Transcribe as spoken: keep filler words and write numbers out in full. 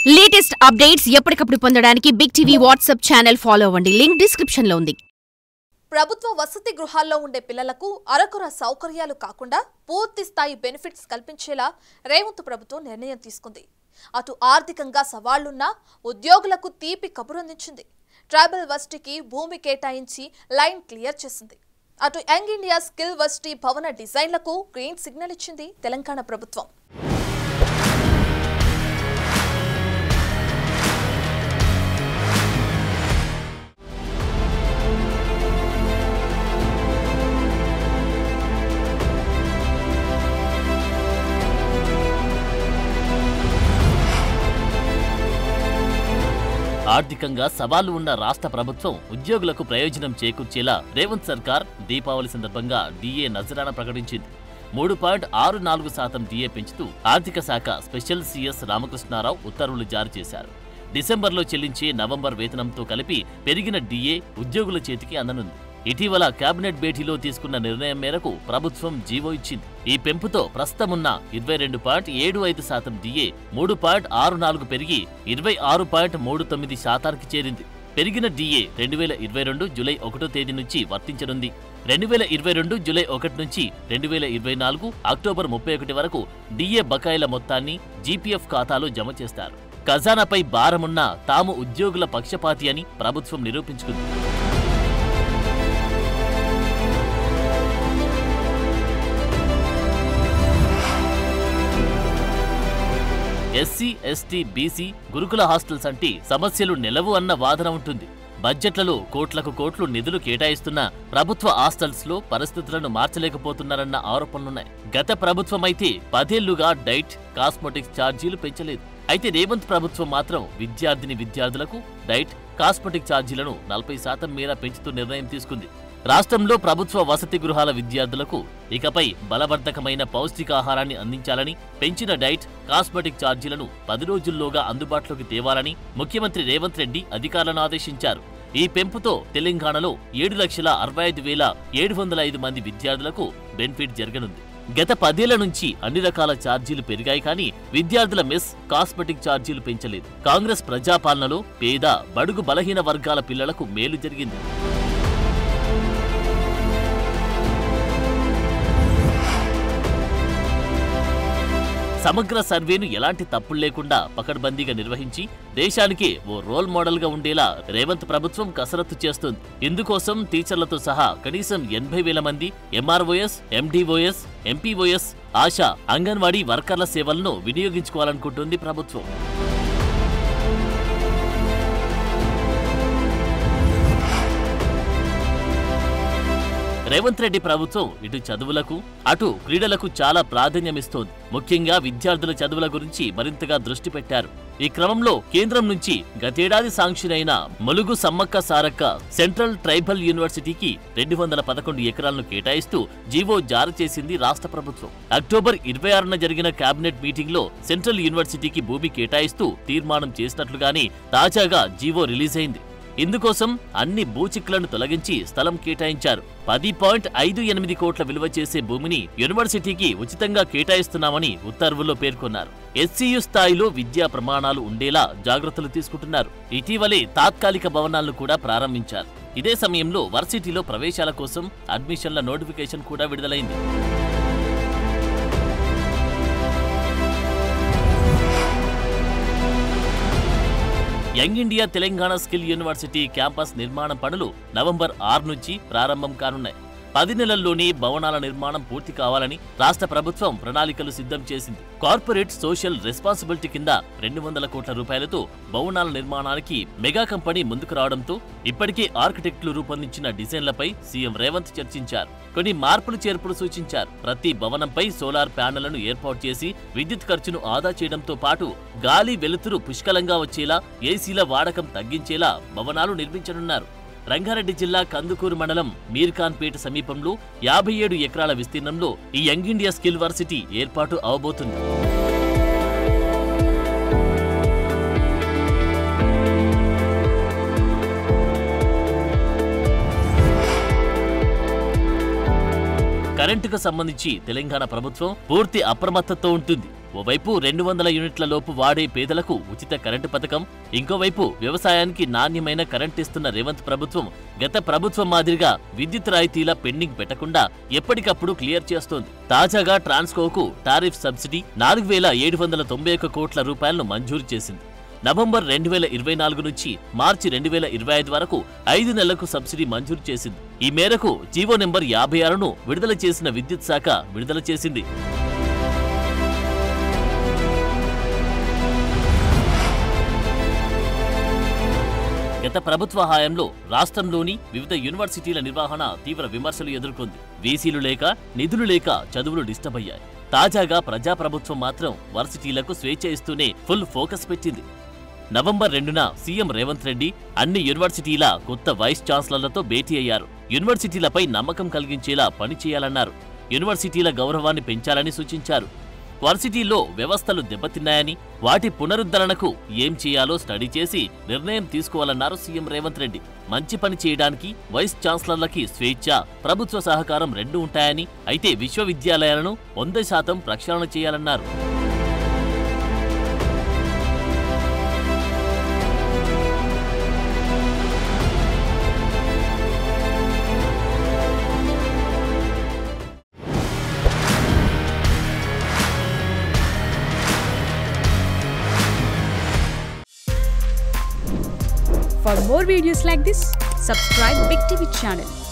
Latest updates ఎప్పటికప్పుడు పొందడానికి big TV WhatsApp channel follow అవ్వండి. లింక్ డిస్క్రిప్షన్ లో ఉంది. ప్రభుత్వ వసతి గృహాల్లో ఉండే పిల్లలకు అరకొర సౌకర్యాలు కాకుండా పూర్తి స్థాయి బెనిఫిట్స్ కల్పించేలా రేవంత్ ప్రభుత్వం నిర్ణయం తీసుకుంది. అటు ఆర్థికంగా సవాళ్లున్నా ఉద్యోగులకు తీపి కబురందించింది. ట్రైబల్ వర్సిటీకి భూమి కేటాయించి లైన్ క్లియర్ చేసింది. అటు యంగ్ ఇండియా స్కిల్ వర్సిటీ భవన డిజైన్లకు గ్రీన్ సిగ్నల్ ఇచ్చింది తెలంగాణ ప్రభుత్వం. ఆర్థికంగా సవాళ్లు ఉన్న రాష్ట్ర ప్రభుత్వం ఉద్యోగులకు ప్రయోజనం చేకూర్చేలా రేవంత్ సర్కార్ దీపావళి సందర్భంగా డీఏ నజరానా ప్రకటించింది. మూడు పాయింట్ ఆరు నాలుగు శాతం డీఏ పెంచుతూ ఆర్థిక శాఖ స్పెషల్ సీఎస్ రామకృష్ణారావు ఉత్తర్వులు జారీ చేశారు. డిసెంబర్లో చెల్లించే నవంబర్ వేతనంతో కలిపి పెరిగిన డీఏ ఉద్యోగుల చేతికి అందనుంది. ఇటీవల కేబినెట్ భేటీలో తీసుకున్న నిర్ణయం మేరకు ప్రభుత్వం జీవో ఇచ్చింది. ఈ పెంపుతో ప్రస్తుతమున్న ఇరవై రెండు పాయింట్ ఏడు ఐదు శాతం డీఏ మూడు పాయింట్ ఆరు నాలుగు పెరిగి ఇరవై ఆరు పాయింట్ మూడు తొమ్మిది శాతానికి చేరింది. పెరిగిన డీఏ రెండు వేల ఇరవై రెండు జూలై ఒకటో తేదీ నుంచి వర్తించనుంది. రెండు వేల ఇరవై రెండు జూలై ఒకటి నుంచి రెండు వేల ఇరవై నాలుగు అక్టోబర్ ముప్పై ఒకటి వరకు డీఏ బకాయిల మొత్తాన్ని జీపీఎఫ్ ఖాతాలో జమ చేస్తారు. ఖజానాపై భారమున్న తాము ఉద్యోగుల పక్షపాతి అని ప్రభుత్వం నిరూపించుకుంది. SC, ST, BC, gurukula hostels అంటే సమస్యలు నెలవు అన్న వాదన ఉంటుంది. బడ్జెట్లలో కోట్లకు కోట్లు నిధులు కేటాయిస్తున్న ప్రభుత్వ హాస్టల్స్ లో పరిస్థితులను మార్చలేకపోతున్నారన్న ఆరోపణలున్నాయి. గత ప్రభుత్వమైతే పదేళ్లుగా డైట్, కాస్మెటిక్స్ ఛార్జీలు పెంచలేదు. అయితే రేవంత్ ప్రభుత్వం మాత్రం విద్యార్థిని విద్యార్థులకు డైట్, కాస్మెటిక్ ఛార్జీలను నలభై శాతం మేర పెంచుతూ నిర్ణయం తీసుకుంది. రాష్ట్రంలో ప్రభుత్వ వసతి గృహాల విద్యార్థులకు ఇకపై బలవర్ధకమైన పౌష్టికాహారాన్ని అందించాలని, పెంచిన డైట్, కాస్మెటిక్ ఛార్జీలను పది రోజుల్లోగా అందుబాటులోకి తేవాలని ముఖ్యమంత్రి రేవంత్ రెడ్డి అధికారులను ఆదేశించారు. ఈ పెంపుతో తెలంగాణలో ఏడు లక్షల అరవై ఐదు వేల ఏడు వందల ఐదు మంది విద్యార్థులకు బెనిఫిట్ జరగనుంది. గత పదేళ్ల నుంచి అన్ని రకాల ఛార్జీలు పెరిగాయి కానీ విద్యార్థుల మెస్, కాస్మెటిక్ ఛార్జీలు పెంచలేదు. కాంగ్రెస్ ప్రజాపాలనలో పేద, బడుగు బలహీన వర్గాల పిల్లలకు మేలు జరిగింది. సమగ్ర సర్వేను ఎలాంటి తప్పులు లేకుండా పకడ్బందీగా నిర్వహించి దేశానికి ఓ రోల్ మోడల్ గా ఉండేలా రేవంత్ ప్రభుత్వం కసరత్తు చేస్తుంది. ఇందుకోసం టీచర్లతో సహా కనీసం ఎనభై వేల మంది ఎంఆర్ఓఎస్, ఎండీఓఎస్, ఎంపీఓఎస్, ఆశా, అంగన్వాడీ వర్కర్ల సేవలను వినియోగించుకోవాలనుకుంటుంది ప్రభుత్వం. రేవంత్ రెడ్డి ప్రభుత్వం ఇటు చదువులకు, అటు క్రీడలకు చాలా ప్రాధాన్యమిస్తోంది. ముఖ్యంగా విద్యార్థుల చదువుల గురించి మరింతగా దృష్టి పెట్టారు. ఈ క్రమంలో కేంద్రం నుంచి గతేడాది శాంక్షన్ అయిన ములుగు సమ్మక్క సారక్క సెంట్రల్ ట్రైబల్ యూనివర్సిటీకి రెండు వందల పదకొండు ఎకరాలను కేటాయిస్తూ జీవో జారీ చేసింది రాష్ట్ర ప్రభుత్వం. అక్టోబర్ ఇరవై ఆరున జరిగిన కేబినెట్ మీటింగ్ లో సెంట్రల్ యూనివర్సిటీకి భూమి కేటాయిస్తూ తీర్మానం చేసినట్లుగానే తాజాగా జీవో రిలీజ్ అయింది. ఇందుకోసం అన్ని భూచిక్కులను తొలగించి స్థలం కేటాయించారు. పది పాయింట్ ఐదు ఎనిమిది కోట్ల విలువ చేసే భూమిని యూనివర్సిటీకి ఉచితంగా కేటాయిస్తున్నామని ఉత్తర్వుల్లో పేర్కొన్నారు. ఎస్సీయూ స్థాయిలో విద్యా ప్రమాణాలు ఉండేలా జాగ్రత్తలు తీసుకుంటున్నారు. ఇటీవలే తాత్కాలిక భవనాలను కూడా ప్రారంభించారు. ఇదే సమయంలో వర్సిటీలో ప్రవేశాల కోసం అడ్మిషన్ల నోటిఫికేషన్ కూడా విడుదలైంది. Young India Telangana skill university campus నిర్మాణం పనులు నవంబర్ ఆరు నుంచి ప్రారంభం కానున్నాయి. పది నెలల్లోనే భవనాల నిర్మాణం పూర్తి కావాలని రాష్ట్ర ప్రభుత్వం ప్రణాళికలు సిద్ధం చేసింది. కార్పొరేట్ సోషల్ రెస్పాన్సిబిలిటీ కింద రెండు వందల కోట్ల రూపాయలతో భవనాల నిర్మాణానికి మెగా కంపెనీ ముందుకు రావడంతో ఇప్పటికే ఆర్కిటెక్టులు రూపొందించిన డిజైన్లపై సీఎం రేవంత్ చర్చించారు. కొన్ని మార్పులు చేర్పులు సూచించారు. ప్రతి భవనంపై సోలార్ ప్యానెళ్లను ఏర్పాటు చేసి విద్యుత్ ఖర్చును ఆదా చేయడంతో పాటు గాలి, వెలుతురు పుష్కలంగా వచ్చేలా ఏసీల వాడకం తగ్గించేలా భవనాలు నిర్మించనున్నారు. రంగారెడ్డి జిల్లా కందుకూరు మండలం మీర్ఖాన్పేట సమీపంలో యాభై ఏడు ఎకరాల విస్తీర్ణంలో ఈ యంగ్ ఇండియా స్కిల్ వర్సిటీ ఏర్పాటు అవబోతుంది. కరెంటుకు సంబంధించి తెలంగాణ ప్రభుత్వం పూర్తి అప్రమత్తతో ఉంటుంది. ఓవైపు రెండు వందల యూనిట్ల లోపు వాడే పేదలకు ఉచిత కరెంటు పథకం, ఇంకోవైపు వ్యవసాయానికి నాణ్యమైన కరెంట్ ఇస్తున్న రేవంత్ ప్రభుత్వం గత ప్రభుత్వం మాదిరిగా విద్యుత్ రాయితీల పెండింగ్ పెట్టకుండా ఎప్పటికప్పుడు క్లియర్ చేస్తోంది. తాజాగా ట్రాన్స్కోకు టారిఫ్ సబ్సిడీ నాలుగు వేల ఏడు వందల తొంభై ఒక్క కోట్ల రూపాయలను మంజూరు చేసింది. నవంబర్ రెండు వేల ఇరవై నాలుగు నుంచి మార్చి రెండు వేల ఇరవై ఐదు వరకు ఐదు నెలలకు సబ్సిడీ మంజూరు చేసింది. ఈ మేరకు జీవో నెంబర్ యాభై ఆరును విడుదల చేసిన విద్యుత్ శాఖ విడుదల చేసింది. గత ప్రభుత్వ హయాంలో రాష్ట్రంలోని వివిధ యూనివర్సిటీల నిర్వహణ తీవ్ర విమర్శలు ఎదుర్కొంది. వీసీలు లేక, నిధులు లేక చదువులు డిస్టర్బ్ అయ్యాయి. తాజాగా ప్రజాప్రభుత్వం మాత్రం వర్సిటీలకు స్వేచ్ఛ ఇస్తూనే ఫుల్ ఫోకస్ పెట్టింది. నవంబర్ రెండున సీఎం రేవంత్ రెడ్డి అన్ని యూనివర్సిటీల కొత్త వైస్ ఛాన్సలర్లతో భేటీ అయ్యారు. యూనివర్సిటీలపై నమ్మకం కలిగించేలా పనిచేయాలన్నారు. యూనివర్సిటీల గౌరవాన్ని పెంచాలని సూచించారు. వర్సిటీల్లో వ్యవస్థలు దెబ్బతిన్నాయని, వాటి పునరుద్ధరణకు ఏం చేయాలో స్టడీ చేసి నిర్ణయం తీసుకోవాలన్నారు సీఎం రేవంత్ రెడ్డి. మంచి పని చేయడానికి వైస్ ఛాన్సలర్లకి స్వేచ్ఛ, ప్రభుత్వ సహకారం రెండూ ఉంటాయని, అయితే విశ్వవిద్యాలయాలను వంద శాతం ప్రక్షాళన చేయాలన్నారు. For more videos like this, subscribe Big T V channel.